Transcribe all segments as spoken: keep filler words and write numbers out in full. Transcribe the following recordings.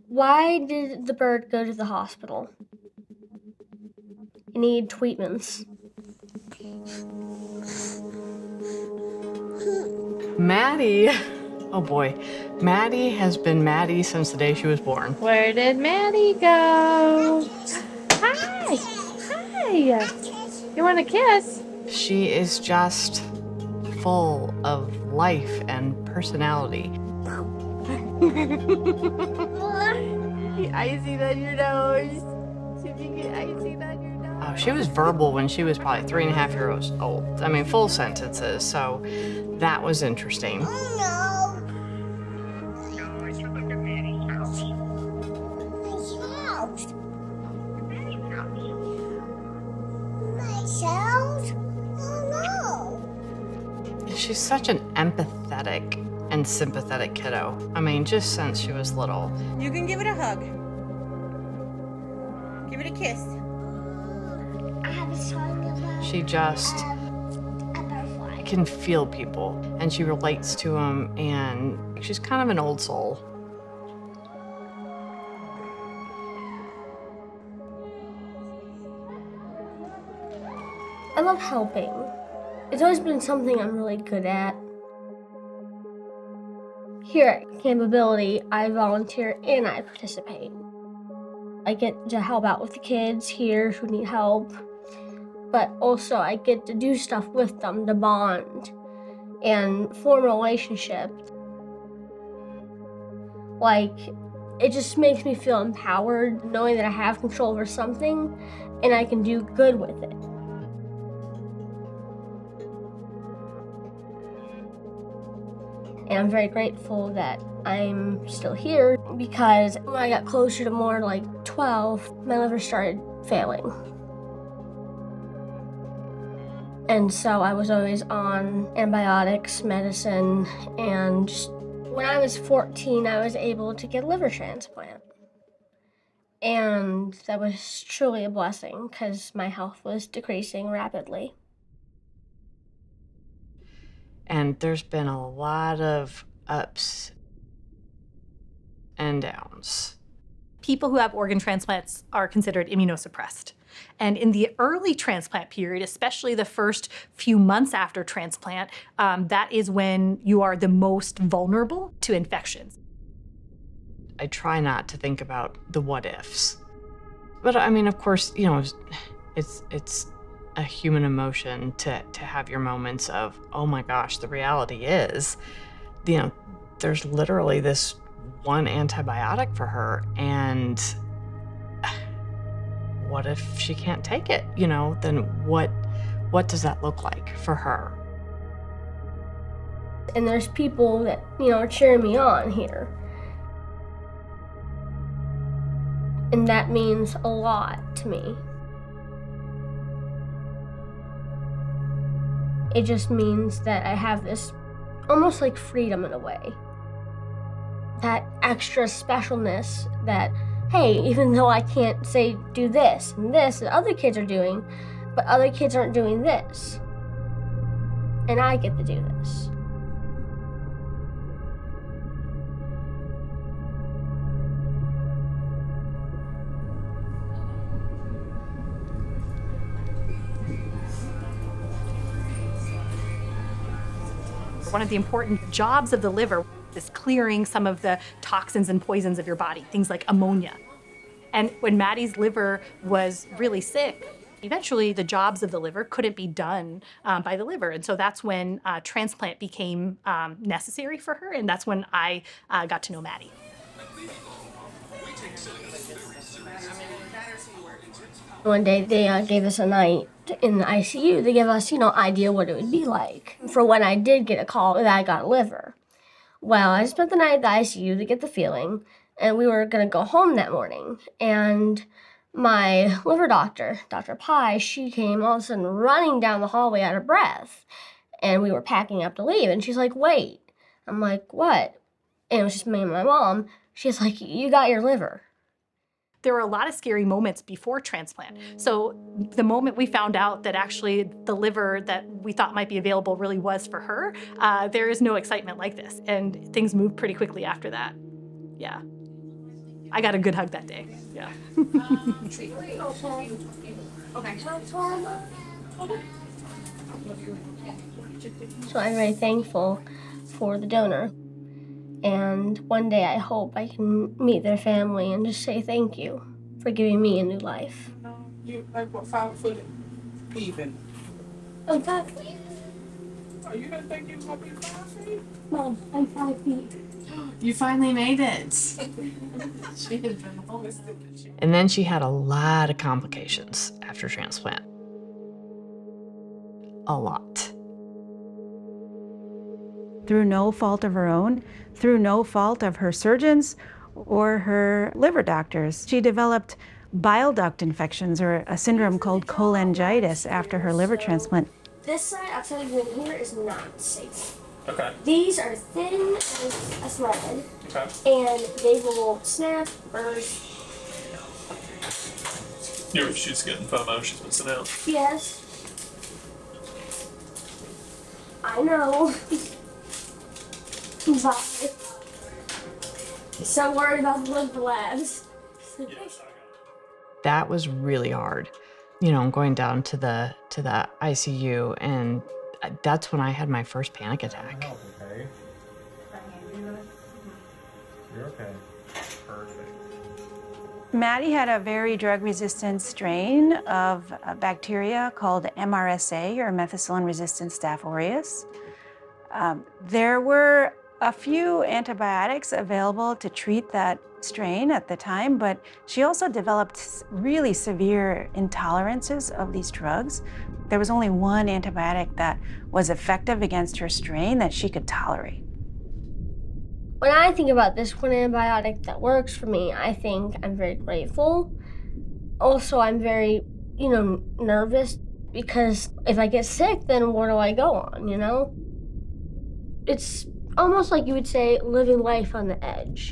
Why did the bird go to the hospital? He needed treatments. Maddie, oh boy, Maddie has been Maddie since the day she was born. Where did Maddie go? Hi, hi. You want a kiss? She is just full of life and personality. Icing on your nose. Should you get icing on your nose? Oh, she was verbal when she was probably three and a half years old. I mean, full sentences, so that was interesting. Oh no! She's such an empathetic and sympathetic kiddo. I mean, just since she was little. You can give it a hug. Give it a kiss. I have a song about She just um, a butterfly. can feel people, and she relates to them, and she's kind of an old soul. I love helping. It's always been something I'm really good at. Here at Capability, I volunteer and I participate. I get to help out with the kids here who need help, but also I get to do stuff with them to bond and form a relationship. Like, it just makes me feel empowered knowing that I have control over something and I can do good with it. And I'm very grateful that I'm still here because when I got closer to more like twelve, my liver started failing. And so I was always on antibiotics, medicine, and just, when I was fourteen, I was able to get a liver transplant. And that was truly a blessing because my health was decreasing rapidly. And there's been a lot of ups and downs. People who have organ transplants are considered immunosuppressed. And in the early transplant period, especially the first few months after transplant, um, that is when you are the most vulnerable to infections. I try not to think about the what ifs. But I mean, of course, you know, it's, it's a human emotion to, to have your moments of, oh my gosh, the reality is, you know, there's literally this one antibiotic for her, and what if she can't take it? You know, then what, what does that look like for her? And there's people that, you know, are cheering me on here. And that means a lot to me. It just means that I have this almost like freedom in a way. That extra specialness that, hey, even though I can't say do this and this that other kids are doing, but other kids aren't doing this. And I get to do this. One of the important jobs of the liver is clearing some of the toxins and poisons of your body, things like ammonia. And when Maddie's liver was really sick, eventually the jobs of the liver couldn't be done um, by the liver. And so that's when uh, transplant became um, necessary for her, and that's when I uh, got to know Maddie. One day they uh, gave us a night in the I C U. They gave us, you know, idea what it would be like for when I did get a call that I got a liver. Well, I spent the night at the I C U to get the feeling, and we were going to go home that morning. And my liver doctor, Doctor Pye, she came all of a sudden running down the hallway out of breath. And we were packing up to leave, and she's like, wait. I'm like, what? And it was just me and my mom. She's like, you got your liver. There were a lot of scary moments before transplant. So the moment we found out that actually the liver that we thought might be available really was for her, uh, there is no excitement like this. And things moved pretty quickly after that. Yeah. I got a good hug that day. Yeah. So I'm very thankful for the donor. And one day I hope I can meet their family and just say thank you for giving me a new life. You like what, five foot even? I'm five feet. Oh, you didn't think you were gonna be five feet? Mom, I'm five feet. You finally made it. She had been almost. And then she had a lot of complications after transplant. A lot. Through no fault of her own, through no fault of her surgeons or her liver doctors. She developed bile duct infections, or a syndrome called cholangitis, after her liver transplant. This side outside of here is not safe. Okay. These are thin as a thread, Okay. and they will snap, burst. You're, she's getting FOMO, she's missing out. Yes. I know. Bye. So worried about the liver labs. Yes, That was really hard. You know, going down to the to the I C U, and that's when I had my first panic attack. Okay. You're okay. Perfect. Maddie had a very drug-resistant strain of a bacteria called M R S A, or methicillin-resistant Staph aureus. Um, there were a few antibiotics available to treat that strain at the time, but she also developed really severe intolerances of these drugs. There was only one antibiotic that was effective against her strain that she could tolerate. When I think about this one antibiotic that works for me, I think I'm very grateful. Also, I'm very, you know, nervous, because if I get sick, then where do I go on, you know? It's almost like you would say living life on the edge.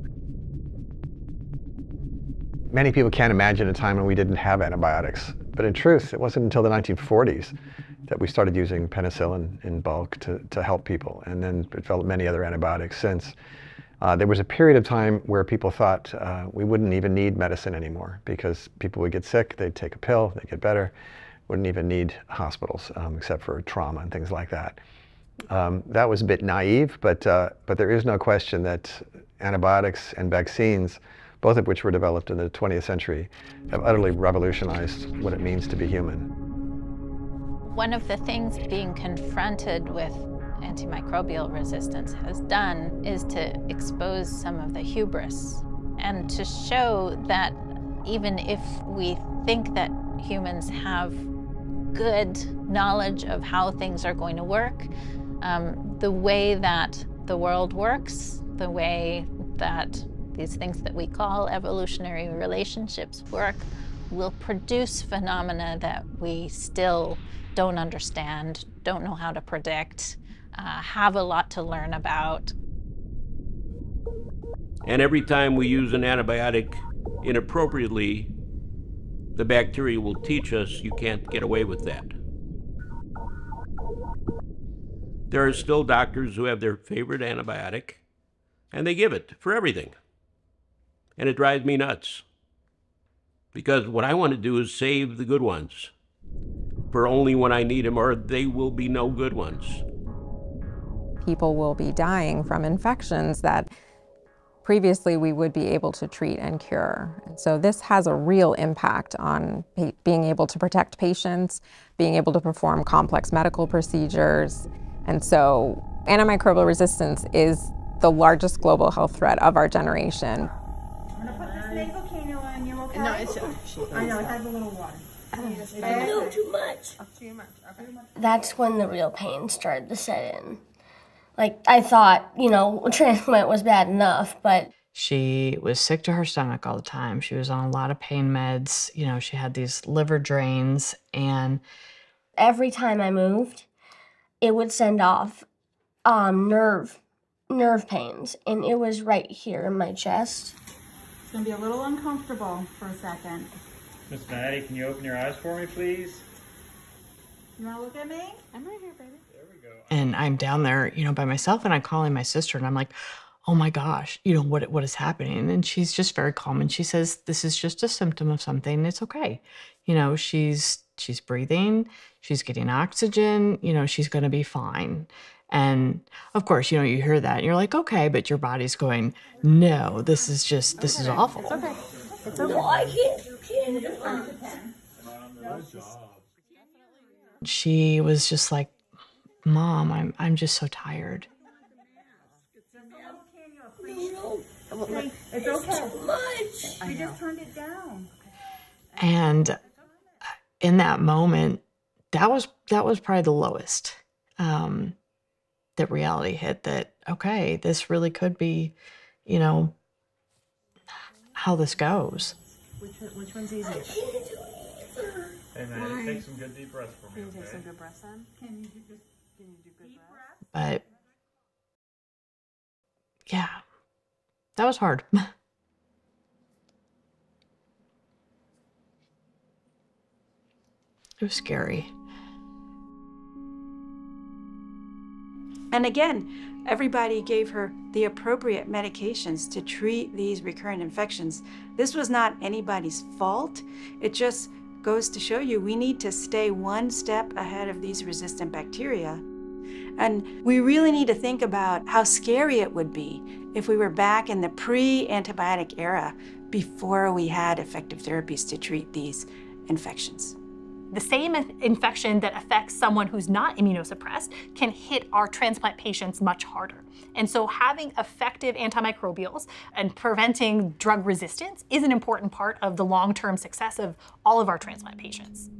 Many people can't imagine a time when we didn't have antibiotics, but in truth, it wasn't until the nineteen forties that we started using penicillin in bulk to, to help people, and then developed many other antibiotics since. Uh, there was a period of time where people thought uh, we wouldn't even need medicine anymore, because people would get sick, they'd take a pill, they'd get better, wouldn't even need hospitals um, except for trauma and things like that. Um, that was a bit naive, but, uh, but there is no question that antibiotics and vaccines, both of which were developed in the twentieth century, have utterly revolutionized what it means to be human. One of the things being confronted with antimicrobial resistance has done is to expose some of the hubris, and to show that even if we think that humans have good knowledge of how things are going to work, um, the way that the world works, the way that these things that we call evolutionary relationships work, will produce phenomena that we still don't understand, don't know how to predict, uh, have a lot to learn about. And every time we use an antibiotic inappropriately, the bacteria will teach us you can't get away with that. There are still doctors who have their favorite antibiotic, and they give it for everything. And it drives me nuts. Because what I want to do is save the good ones for only when I need them, or they will be no good ones. People will be dying from infections that previously we would be able to treat and cure. And so this has a real impact on being able to protect patients, being able to perform complex medical procedures. And so antimicrobial resistance is the largest global health threat of our generation. I'm gonna put this nasal cano on you, okay? No, it's okay. I know, it has a little water. No, too much. Too much, okay. That's when the real pain started to set in. Like, I thought, you know, transplant was bad enough, but... She was sick to her stomach all the time. She was on a lot of pain meds. You know, she had these liver drains, and... Every time I moved, it would send off um, nerve, nerve pains, and it was right here in my chest. It's gonna be a little uncomfortable for a second. Miss Maddie, can you open your eyes for me, please? You wanna look at me? I'm right here, baby. And I'm down there, you know, by myself, and I'm calling my sister, and I'm like, oh my gosh, you know, what, what is happening? And she's just very calm. And she says, this is just a symptom of something. It's okay. You know, she's, she's breathing, she's getting oxygen, you know, she's going to be fine. And of course, you know, you hear that and you're like, okay, but your body's going, no, this is just, this is awful. It's okay. It's okay. No, I can't. You can't. She was just like, Mom, I'm, I'm just so tired. It's okay. Too much. We just turned it down. And in that moment, that was, that was probably the lowest. Um, that reality hit that, okay, this really could be, you know, how this goes. Which, which one's easier? Hey, Maddie, take some good deep breaths for me. Can you take Okay? some good breaths in? Can you do just, can you do good breaths? But yeah, that was hard. It was scary. And again, everybody gave her the appropriate medications to treat these recurrent infections. This was not anybody's fault. It just goes to show you we need to stay one step ahead of these resistant bacteria. And we really need to think about how scary it would be if we were back in the pre-antibiotic era before we had effective therapies to treat these infections. The same infection that affects someone who's not immunosuppressed can hit our transplant patients much harder. And so having effective antimicrobials and preventing drug resistance is an important part of the long-term success of all of our transplant patients.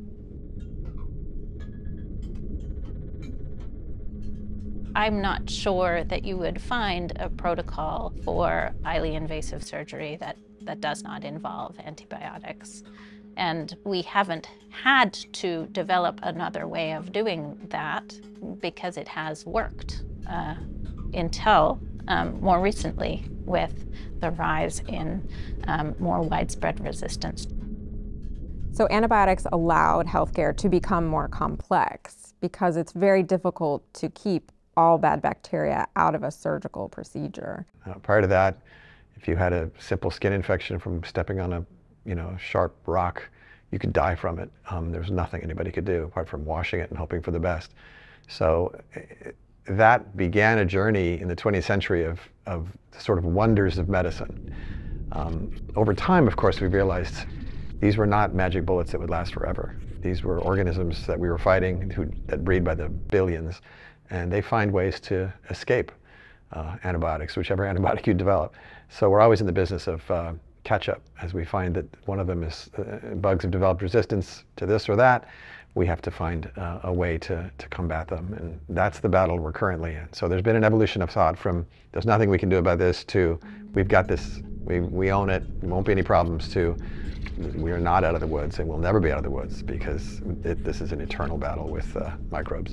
I'm not sure that you would find a protocol for highly invasive surgery that, that does not involve antibiotics. And we haven't had to develop another way of doing that because it has worked uh, until um, more recently with the rise in um, more widespread resistance. So antibiotics allowed healthcare to become more complex because it's very difficult to keep all bad bacteria out of a surgical procedure. Uh, prior to that, if you had a simple skin infection from stepping on a you know, sharp rock, you could die from it. Um, there was nothing anybody could do apart from washing it and hoping for the best. So it, that began a journey in the twentieth century of, of the sort of wonders of medicine. Um, over time, of course, we realized these were not magic bullets that would last forever. These were organisms that we were fighting who, that breed by the billions, and they find ways to escape uh, antibiotics, whichever antibiotic you develop. So we're always in the business of uh, catch up. As we find that one of them is, uh, bugs have developed resistance to this or that, we have to find uh, a way to, to combat them. And that's the battle we're currently in. So there's been an evolution of thought from there's nothing we can do about this to we've got this, we, we own it, there won't be any problems, to we are not out of the woods and we'll never be out of the woods because it, this is an eternal battle with uh, microbes.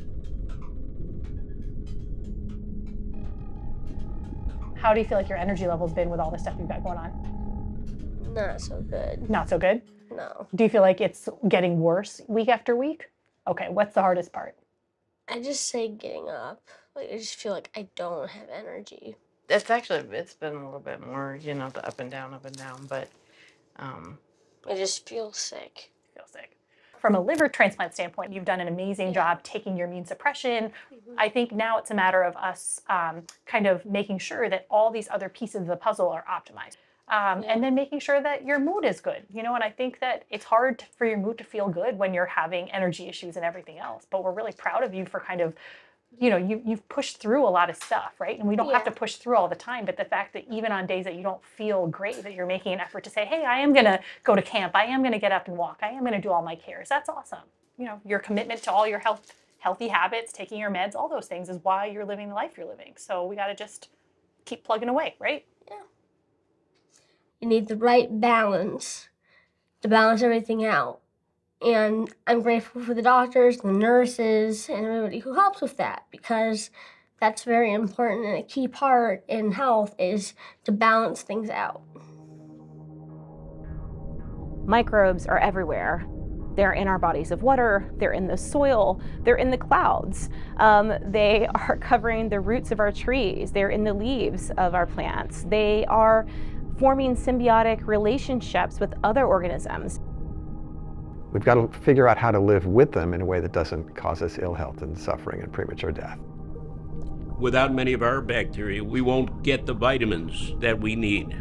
How do you feel like your energy level's been with all the stuff you've got going on? Not so good. Not so good? No. Do you feel like it's getting worse week after week? Okay, what's the hardest part? I just say getting up. Like, I just feel like I don't have energy. It's actually, it's been a little bit more, you know, the up and down, up and down, but um, I just feel sick. Feel sick. From a liver transplant standpoint, you've done an amazing job taking your immune suppression. Mm-hmm. I think now it's a matter of us um, kind of making sure that all these other pieces of the puzzle are optimized. Um, yeah. And then making sure that your mood is good, you know, and I think that it's hard for your mood to feel good when you're having energy issues and everything else, but we're really proud of you for kind of, you know, you, you've pushed through a lot of stuff, right? And we don't yeah. have to push through all the time, but the fact that even on days that you don't feel great, that you're making an effort to say, hey, I am going to go to camp, I am going to get up and walk, I am going to do all my cares, that's awesome. You know, your commitment to all your health, healthy habits, taking your meds, all those things is why you're living the life you're living. So we got to just keep plugging away, right? Yeah. You need the right balance to balance everything out. And I'm grateful for the doctors, the nurses, and everybody who helps with that, because that's very important, and a key part in health is to balance things out. Microbes are everywhere. They're in our bodies of water, they're in the soil, they're in the clouds. Um, they are covering the roots of our trees, they're in the leaves of our plants. They are forming symbiotic relationships with other organisms. We've got to figure out how to live with them in a way that doesn't cause us ill health and suffering and premature death. Without many of our bacteria, we won't get the vitamins that we need.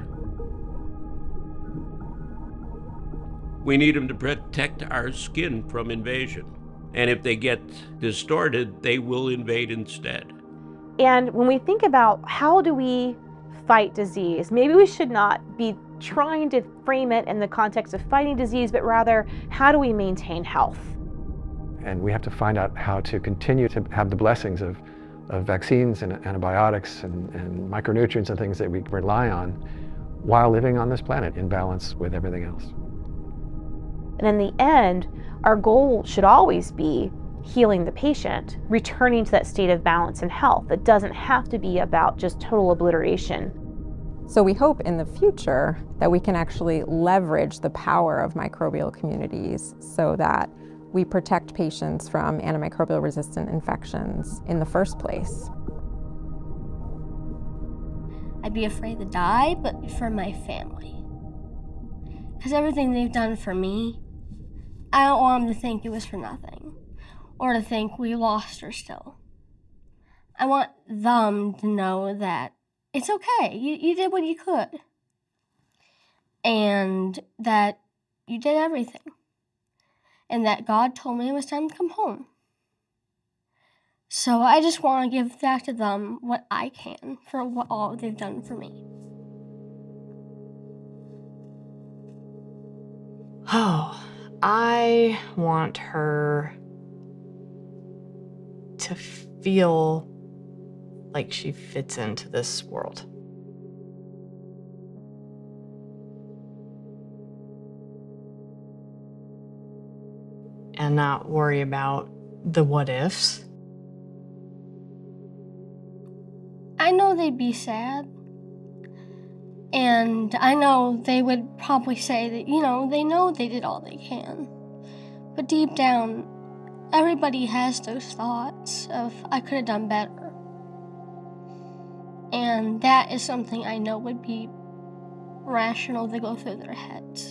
We need them to protect our skin from invasion. And if they get distorted, they will invade instead. And when we think about how do we fight disease, maybe we should not be trying to frame it in the context of fighting disease, but rather, how do we maintain health? And we have to find out how to continue to have the blessings of, of vaccines and antibiotics and, and micronutrients and things that we rely on while living on this planet in balance with everything else. And in the end, our goal should always be healing the patient, returning to that state of balance and health. It doesn't have to be about just total obliteration. So we hope in the future that we can actually leverage the power of microbial communities so that we protect patients from antimicrobial resistant infections in the first place. I'd be afraid to die, but for my family. Because everything they've done for me, I don't want them to think it was for nothing, or to think we lost her still. I want them to know that it's okay, you, you did what you could, and that you did everything, and that God told me it was time to come home. So I just want to give back to them what I can for what all they've done for me. Oh, I want her to feel like she fits into this world. And not worry about the what ifs. I know they'd be sad. And I know they would probably say that, you know, they know they did all they can. But deep down, everybody has those thoughts of, I could have done better. And that is something I know would be rational to go through their heads.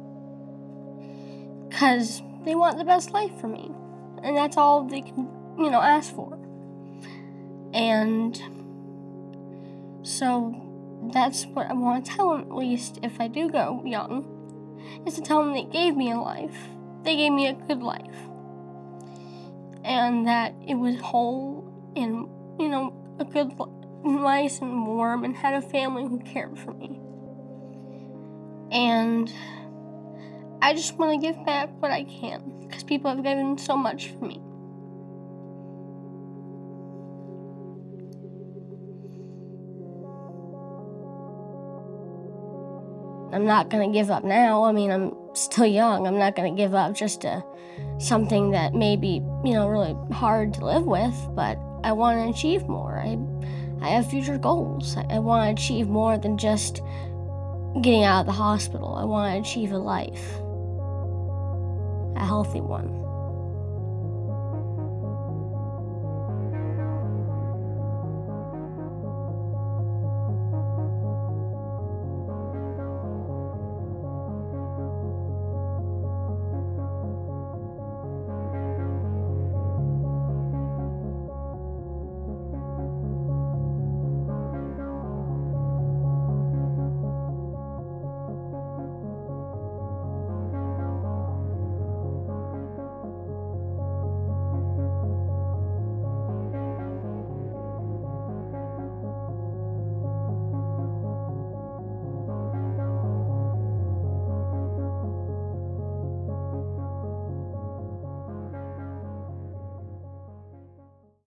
Because they want the best life for me. And that's all they can, you know, ask for. And so that's what I want to tell them, at least if I do go young, is to tell them they gave me a life. They gave me a good life. And that it was whole and, you know, a good life. Nice and warm, and had a family who cared for me. And I just want to give back what I can, because people have given so much for me. I'm not going to give up now. I mean, I'm still young. I'm not going to give up just to something that may be, you know, really hard to live with, but I want to achieve more. I I have future goals. I, I want to achieve more than just getting out of the hospital. I want to achieve a life, a healthy one.